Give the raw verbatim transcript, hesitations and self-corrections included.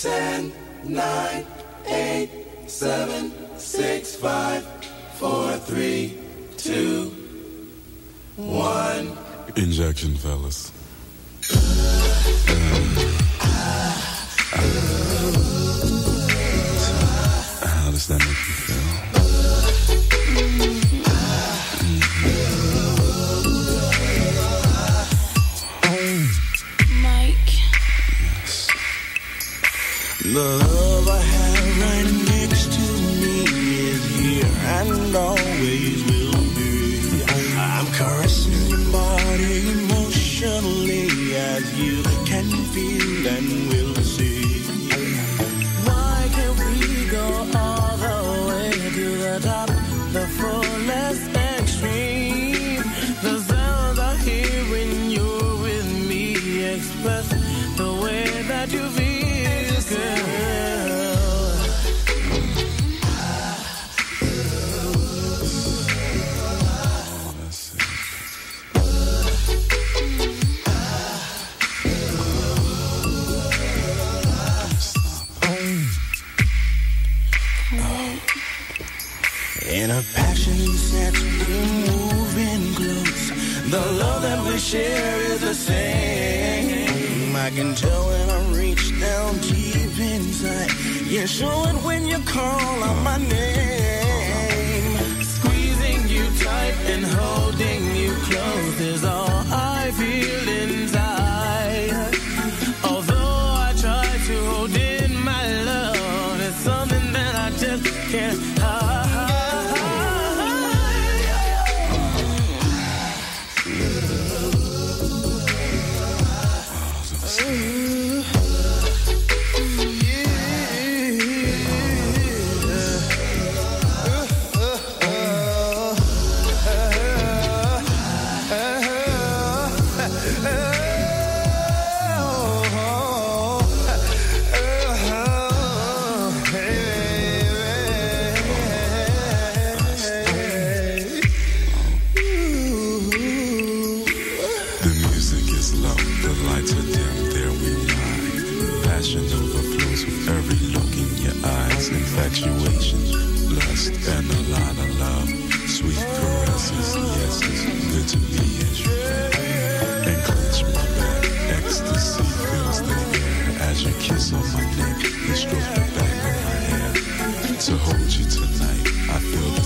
ten, nine, eight, seven, six, five, four, three, two, one. Injection, fellas. How does that make you feel? Mike. Yes. The love I have right next to me is here and always will be. I'm caressing your body emotionally as you can feel and will see. Why can't we go all the way to the top, the fullest extreme? The sounds I hear when you're with me express the way that you feel, girl. In a passion and sex, we're moving close. The love that we share is the same. I can tell when I reach down deep inside. You show it when you call out my name. Squeezing you tight and holding you close is all I feel inside. Although I try to hold in my love, it's something that I just can't hide. Infatuation, lust, and a lot of love. Sweet caresses, yes, it's good to me as you can. And clench my back, ecstasy fills the air. As you kiss on my neck, you stroke the back of my hair. To hold you tonight, I feel the